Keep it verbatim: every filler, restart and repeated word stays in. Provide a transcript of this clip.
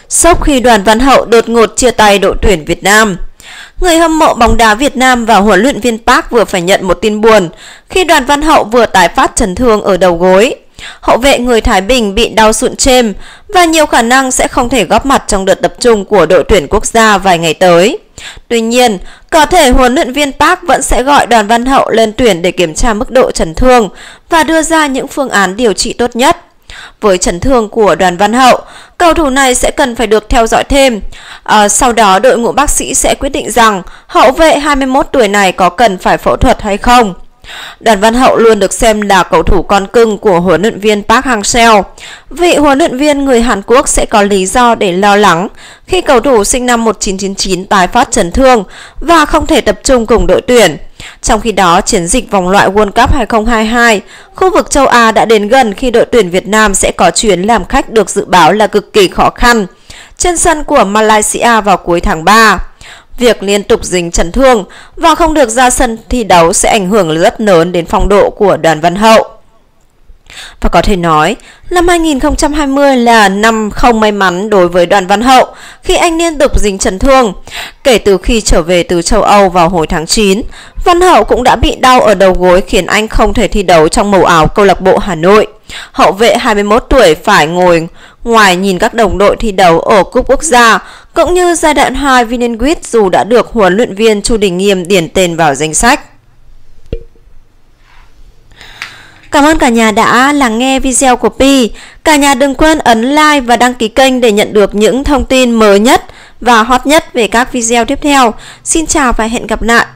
Sốc khi Đoàn Văn Hậu đột ngột chia tay đội tuyển Việt Nam. Người hâm mộ bóng đá Việt Nam và huấn luyện viên Park vừa phải nhận một tin buồn khi Đoàn Văn Hậu vừa tái phát chấn thương ở đầu gối. Hậu vệ người Thái Bình bị đau sụn chêm và nhiều khả năng sẽ không thể góp mặt trong đợt tập trung của đội tuyển quốc gia vài ngày tới. Tuy nhiên, có thể huấn luyện viên Park vẫn sẽ gọi Đoàn Văn Hậu lên tuyển để kiểm tra mức độ chấn thương và đưa ra những phương án điều trị tốt nhất. Với chấn thương của Đoàn Văn Hậu, cầu thủ này sẽ cần phải được theo dõi thêm. À, sau đó đội ngũ bác sĩ sẽ quyết định rằng hậu vệ hai mươi mốt tuổi này có cần phải phẫu thuật hay không. Đoàn Văn Hậu luôn được xem là cầu thủ con cưng của huấn luyện viên Park Hang-seo. Vị huấn luyện viên người Hàn Quốc sẽ có lý do để lo lắng khi cầu thủ sinh năm một nghìn chín trăm chín mươi chín tái phát chấn thương và không thể tập trung cùng đội tuyển. Trong khi đó, chiến dịch vòng loại World Cup hai không hai hai, khu vực châu Á đã đến gần khi đội tuyển Việt Nam sẽ có chuyến làm khách được dự báo là cực kỳ khó khăn trên sân của Malaysia vào cuối tháng ba. Việc liên tục dính chấn thương và không được ra sân thi đấu sẽ ảnh hưởng rất lớn đến phong độ của Đoàn Văn Hậu. Và có thể nói, năm hai nghìn không trăm hai mươi là năm không may mắn đối với Đoàn Văn Hậu khi anh liên tục dính chấn thương. Kể từ khi trở về từ châu Âu vào hồi tháng chín, Văn Hậu cũng đã bị đau ở đầu gối khiến anh không thể thi đấu trong màu áo câu lạc bộ Hà Nội. Hậu vệ hai mươi mốt tuổi phải ngồi ngoài nhìn các đồng đội thi đấu ở Cúp Quốc gia, cũng như giai đoạn hai Vinenwit dù đã được huấn luyện viên Chu Đình Nghiêm điền tên vào danh sách. Cảm ơn cả nhà đã lắng nghe video của Pi. Cả nhà đừng quên ấn like và đăng ký kênh để nhận được những thông tin mới nhất và hot nhất về các video tiếp theo. Xin chào và hẹn gặp lại.